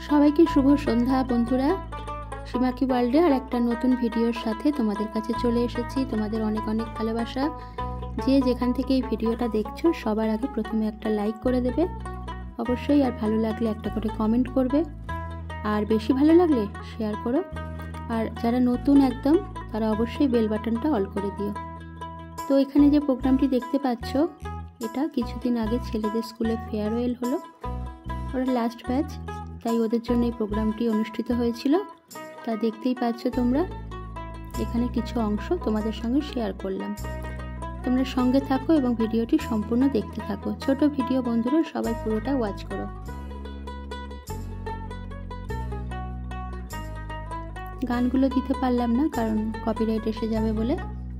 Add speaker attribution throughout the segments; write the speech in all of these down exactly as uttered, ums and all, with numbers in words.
Speaker 1: সবাইকে শুভ সন্ধ্যা বন্ধুরা। সীমাকি ওয়ার্ল্ডে আর একটা নতুন ভিডিওর সাথে তোমাদের কাছে চলে এসেছি। তোমাদের অনেক অনেক ভালোবাসা। যে যেখান থেকে এই ভিডিওটা দেখছো সবার আগে প্রথমে একটা লাইক করে দেবে অবশ্যই, আর ভালো লাগলে একটা করে কমেন্ট করবে, আর বেশি ভালো লাগলে শেয়ার করো, আর যারা নতুন একদম তারা অবশ্যই বেল বাটনটা অল করে দিও। তো এখানে যে প্রোগ্রামটি দেখতে পাচ্ছ এটা কিছুদিন আগে ছেলেদের স্কুলে ফেয়ারওয়েল হলো, ওরা লাস্ট ব্যাচ, তাই ওদের জন্য এই প্রোগ্রামটি অনুষ্ঠিত হয়েছিল। তা দেখতেই পাচ্ছ তোমরা, এখানে কিছু অংশ তোমাদের সঙ্গে শেয়ার করলাম। তোমরা সঙ্গে থাকো এবং ভিডিওটি সম্পূর্ণ দেখতে থাকো। ছোট ভিডিও বন্ধুরা, সবাই পুরোটা ওয়াচ করো। গানগুলো দিতে পারলাম না কারণ কপিরাইট এসে যাবে বলে।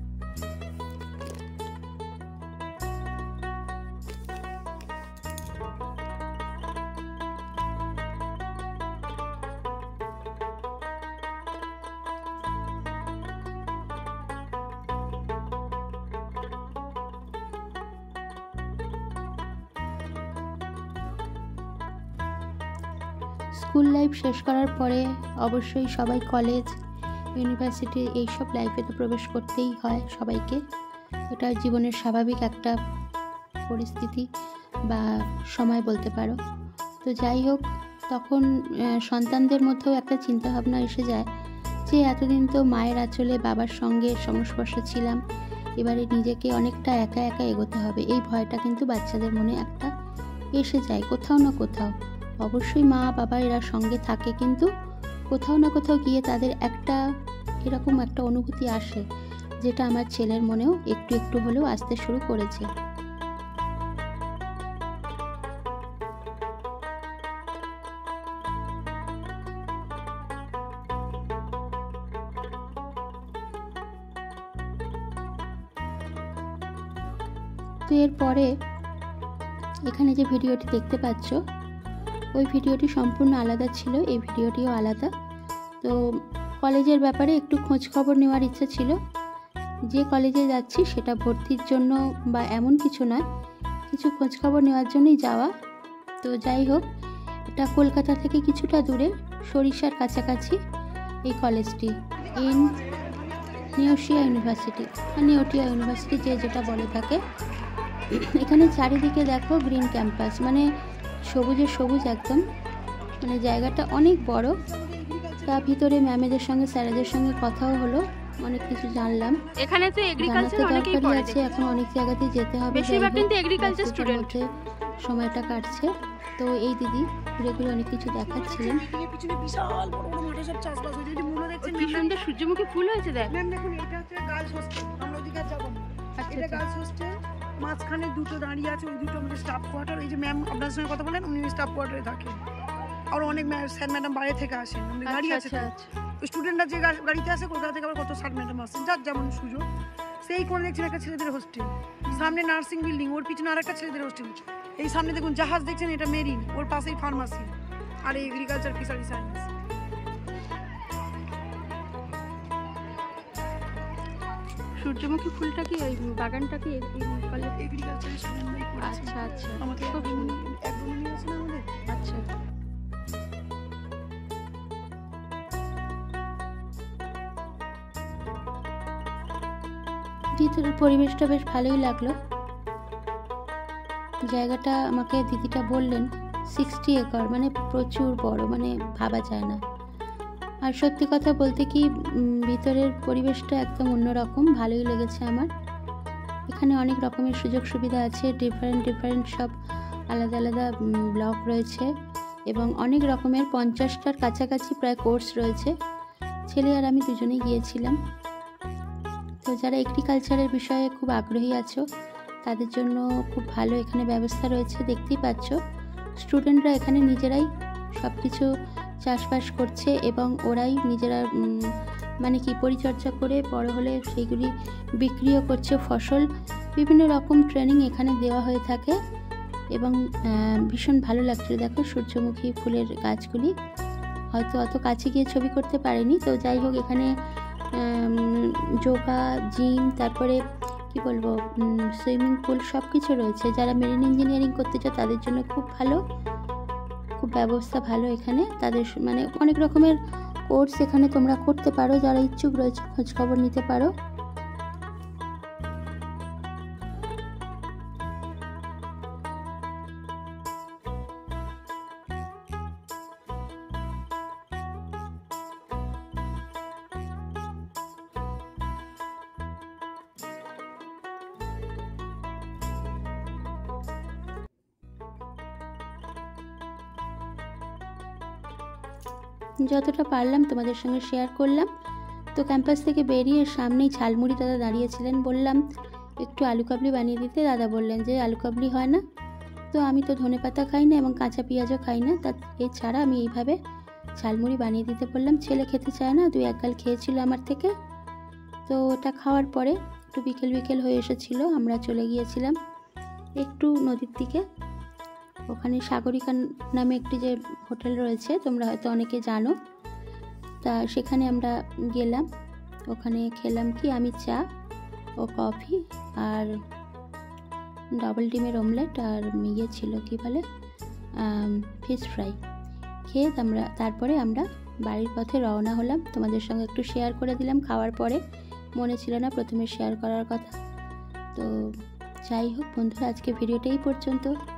Speaker 1: স্কুল লাইফ শেষ করার পরে অবশ্যই সবাই কলেজ, ইউনিভার্সিটি এইসব লাইফে তো প্রবেশ করতেই হয় সবাইকে। এটা জীবনের স্বাভাবিক একটা পরিস্থিতি বা সময় বলতে পারো। তো যাই হোক, তখন সন্তানদের মধ্যেও একটা চিন্তাভাবনা এসে যায় যে এতদিন তো মায়ের আঁচলে বাবার সঙ্গে সংস্পর্শে ছিলাম, এবারে নিজেকে অনেকটা একা একা এগোতে হবে। এই ভয়টা কিন্তু বাচ্চাদের মনে একটা এসে যায় কোথাও না কোথাও। অবশ্যই মা বাবা এরা সঙ্গে থাকে, কিন্তু কোথাও না কোথাও গিয়ে তাদের একটা এরকম একটা অনুভূতি আসে, যেটা আমার ছেলের মনেও একটু একটু হলেও আসতে শুরু করেছে। তো এরপরে এখানে যে ভিডিওটি দেখতে পাচ্ছ ওই ভিডিওটি সম্পূর্ণ আলাদা ছিল, এই ভিডিওটিও আলাদা। তো কলেজের ব্যাপারে একটু খোঁজ খবর নেওয়ার ইচ্ছা ছিল। যে কলেজে যাচ্ছি সেটা ভর্তির জন্য বা এমন কিছু নয়, কিছু খোঁজ খবর নেওয়ার জন্যই যাওয়া। তো যাই হোক, এটা কলকাতা থেকে কিছুটা দূরে, সরিষার কাছাকাছি এই কলেজটি, ইন নেওটিয়া ইউনিভার্সিটি বা নেওটিয়া ইউনিভার্সিটি যে যেটা বলে থাকে। এখানে চারিদিকে দেখো গ্রিন ক্যাম্পাস, মানে সবুজে সবুজ একদম, মানে জায়গাটা অনেক বড়। তা ভিতরে ম্যামেদের সঙ্গে স্যারেদের সঙ্গে কথাও হলো, অনেক কিছু জানলাম।
Speaker 2: এখানে তো এগ্রিকালচার অনেকেই পড়ে
Speaker 1: আছে, এখন অনেক জায়গাতেই যেতে হবে,
Speaker 2: বেশিরভাগ কিন্তু এগ্রিকালচার স্টুডেন্ট।
Speaker 1: সময়টা কাটছে। তো এই দিদি ঘুরে ঘুরে অনেক কিছু দেখাচ্ছিলেন।
Speaker 3: পিছনে বিশাল বড় বড় মাঠে সব চাষবাস হয়েছে, যদি মনে দেখছেন
Speaker 2: কি সুন্দর সূর্যমুখী ফুল হয়েছে। দেখ
Speaker 3: ম্যাম, দেখুন এটা হচ্ছে গার্লস হোস্টেল, আমরা ওদিকে যাব না। এটা গার্লস হোস্টেল, মাঝখানে দুটো দাঁড়িয়ে আছে, ওই দুটো আমাদের স্টাফ কোয়ার্টার। এই যে ম্যাম আপনার সঙ্গে কথা বলেন, উনি স্টাফ কোয়ার্টারে থাকেন। আর অনেক স্যার ম্যাডাম বাইরে থেকে আসেন, আমাদের গাড়ি আছে। স্টুডেন্টরা যে গাড়িতে আসে কলকাতা থেকে, আবার কত স্যার ম্যাডাম আসেন, যার যেমন সুযোগ। সেই করে দেখছেন একটা ছেলেদের হোস্টেল, সামনে নার্সিং বিল্ডিং, ওর পিছনে আর একটা ছেলেদের হোস্টেল। এই সামনে দেখুন জাহাজ দেখছেন, এটা মেরিন, ওর পাশেই ফার্মাসি, আর এই এগ্রিকালচার ফিশারি সায়েন্স।
Speaker 2: সূর্যমুখী ফুলটা কি ওই বাগানটা কি
Speaker 3: এগ্রিকালচার স্টুডেন্টরাই করেছে।
Speaker 2: আচ্ছা আচ্ছা,
Speaker 3: আমাদের খুব সুন্দর অ্যাগ্রোনমি আছে না আমাদের।
Speaker 2: আচ্ছা,
Speaker 1: ভিতরের পরিবেশটা বেশ ভালোই লাগলো। জায়গাটা আমাকে দিদিটা বললেন সিক্সটি একর, মানে প্রচুর বড়, মানে ভাবা যায় না। আর সত্যি কথা বলতে কি, ভিতরের পরিবেশটা একদম অন্যরকম, ভালোই লেগেছে আমার। এখানে অনেক রকমের সুযোগ সুবিধা আছে, ডিফারেন্ট ডিফারেন্ট সব আলাদা আলাদা ব্লক রয়েছে, এবং অনেক রকমের পঞ্চাশটার কাছাকাছি প্রায় কোর্স রয়েছে। ছেলে আর আমি দুজনেই গিয়েছিলাম। তো যারা এগ্রিকালচারের বিষয়ে খুব আগ্রহী আছো তাদের জন্য খুব ভালো এখানে ব্যবস্থা রয়েছে। দেখতেই পাচ্ছ স্টুডেন্টরা এখানে নিজেরাই সব কিছু চাষবাস করছে, এবং ওরাই নিজেরা মানে কি পরিচর্যা করে বড় হলে সেইগুলি বিক্রিও করছে ফসল। বিভিন্ন রকম ট্রেনিং এখানে দেওয়া হয়ে থাকে, এবং ভীষণ ভালো লাগছিল। দেখো সূর্যমুখী ফুলের গাছগুলি, হয়তো অত কাছে গিয়ে ছবি করতে পারিনি। তো যাই হোক, এখানে যোগা, জিম, তারপরে কি বলবো, সুইমিং পুল সব কিছু রয়েছে। যারা মেরিন ইঞ্জিনিয়ারিং করতে চায় তাদের জন্য খুব ভালো, খুব খুব ব্যবস্থা ভালো এখানে। তাদের মানে অনেক রকমের কোর্স এখানে তোমরা করতে পারো, যারা ইচ্ছুক রয়েছে খোঁজ খবর নিতে পারো। যতটা পারলাম তোমাদের সঙ্গে শেয়ার করলাম। তো ক্যাম্পাস থেকে বেরিয়ে সামনেই ঝালমুড়ি দাদা দাঁড়িয়েছিলেন, বললাম একটু আলু কাবলি বানিয়ে দিতে। দাদা বললেন যে আলু কাবলি হয় না। তো আমি তো ধনেপাতা খাই না এবং কাঁচা পেঁয়াজও খাই না, তা এছাড়া আমি এইভাবে ঝালমুড়ি বানিয়ে দিতে বললাম। ছেলে খেতে চায় না, দুই এক গাল খেয়েছিল আমার থেকে। তো ওটা খাওয়ার পরে একটু বিকেল বিকেল হয়ে এসেছিলো, আমরা চলে গিয়েছিলাম একটু নদীর দিকে। ওখানে সাগরিকা নামে একটি যে হোটেল রয়েছে, তোমরা হয়তো অনেকে জানো, তা সেখানে আমরা গেলাম। ওখানে খেলাম কি, আমি চা ও কফি আর ডাবল ডিমের অমলেট আর ইয়ে ছিল কি বলে ফিশ ফ্রাই খেয়ে আমরা তারপরে আমরা বাড়ির পথে রওনা হলাম। তোমাদের সঙ্গে একটু শেয়ার করে দিলাম খাওয়ার পরে, মনে ছিল না প্রথমে শেয়ার করার কথা। তো যাই হোক বন্ধুরা, আজকে ভিডিওটা এই পর্যন্ত।